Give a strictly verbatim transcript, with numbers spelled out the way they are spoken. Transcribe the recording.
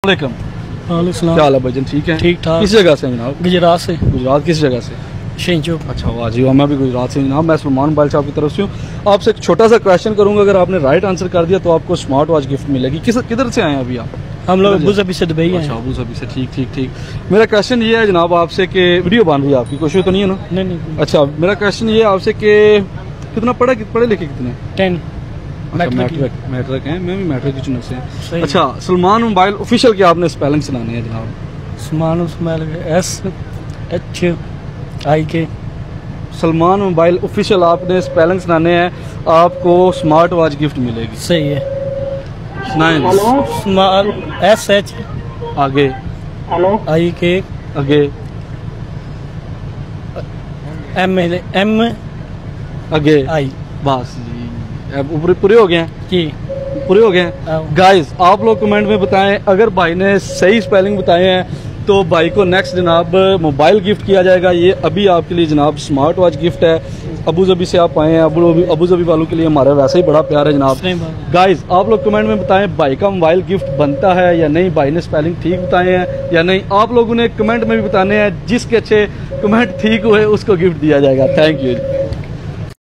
वालेकुम। क्या हाल है भाईजान, ठीक है? ठीक ठाक। किस जगह से जनाब? गुजरात से। गुजरात किस जगह से? शेंचो। अच्छा वाह जी वाह, मैं भी गुजरात से जनाब। मैं सलमान मोबाइल शॉप की तरफ से हूँ। आपसे एक छोटा सा क्वेश्चन करूंगा, अगर आपने राइट आंसर कर दिया तो आपको स्मार्ट वॉच गिफ्ट मिलेगी। किस किधर से आए हैं अभी आप? हम लोग अबू धाबी से दुबई हैं। अच्छा अबू धाबी से, ठीक ठीक ठीक। मेरा क्वेश्चन ये है जनाब आपसे कि वीडियो बन रही है आपकी, कोई तो नहीं है ना? नहीं नहीं। अच्छा मेरा क्वेश्चन ये है आपसे कि कितना पढ़ा पढ़े लिखे कितने? टेन। मैट्रिक मैट्रिक हैं, मैं भी मैट्रिक की चुनर से हैं। अच्छा सलमान मोबाइल ऑफिशियल की आपने स्पेलिंग सुनानी है जनाब। Salman mobile S H I K. Salman mobile official आपने स्पेलिंग सुनाने हैं, आपको स्मार्ट वॉच गिफ्ट मिलेगी। सही है। स्मार्ट एस एच आगे आई के आगे एम एम आगे आई। बस जी, अब ऊपर पूरे हो गए हैं जी, पूरे हो गए हैं। गाइस आप लोग कमेंट में बताएं, अगर भाई ने सही स्पेलिंग बताए हैं तो भाई को नेक्स्ट जनाब मोबाइल गिफ्ट किया जाएगा। ये अभी आपके लिए जनाब स्मार्ट वॉच गिफ्ट है। अबू धाबी से आप आए हैं, अबू अबू धाबी वालों के लिए हमारा वैसे ही बड़ा प्यार है जनाब। गाइस आप लोग कमेंट में बताएं भाई का मोबाइल गिफ्ट बनता है या नहीं, भाई ने स्पेलिंग ठीक बताए हैं या नहीं। आप लोगों ने कमेंट में भी बताने हैं, जिसके अच्छे कमेंट ठीक हुए उसको गिफ्ट दिया जाएगा। Thank you.